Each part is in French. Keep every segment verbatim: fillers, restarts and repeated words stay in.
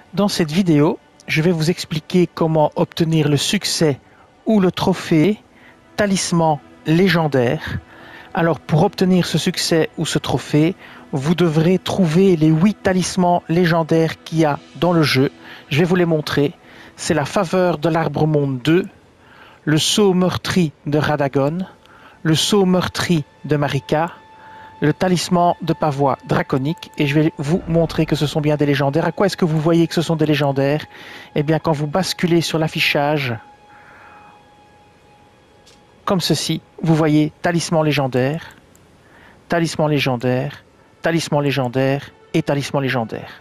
Dans cette vidéo, je vais vous expliquer comment obtenir le succès ou le trophée talisman légendaire. Alors pour obtenir ce succès ou ce trophée, vous devrez trouver les huit talismans légendaires qu'il y a dans le jeu. Je vais vous les montrer. C'est la faveur de l'arbre monde deux, le sceau meurtri de Radagon, le sceau meurtri de Marika, le talisman de pavois draconique, et je vais vous montrer que ce sont bien des légendaires. À quoi est-ce que vous voyez que ce sont des légendaires? Eh bien, quand vous basculez sur l'affichage, comme ceci, vous voyez talisman légendaire, talisman légendaire, talisman légendaire et talisman légendaire.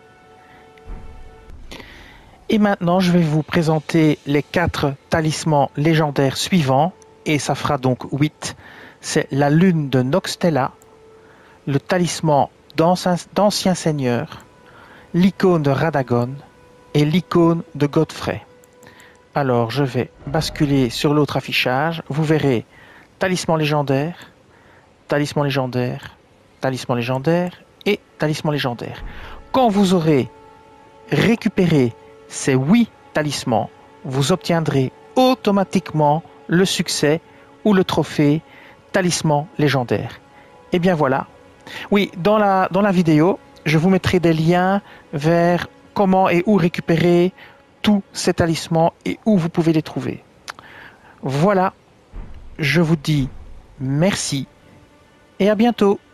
Et maintenant, je vais vous présenter les quatre talismans légendaires suivants, et ça fera donc huit. C'est la lune de Noxtella, le talisman d'Ancien Seigneur, l'icône de Radagon et l'icône de Godfrey. Alors, je vais basculer sur l'autre affichage. Vous verrez talisman légendaire, talisman légendaire, talisman légendaire et talisman légendaire. Quand vous aurez récupéré ces huit talismans, vous obtiendrez automatiquement le succès ou le trophée talisman légendaire. Et bien voilà. Oui, dans la, dans la vidéo, je vous mettrai des liens vers comment et où récupérer tous ces talismans et où vous pouvez les trouver. Voilà, je vous dis merci et à bientôt.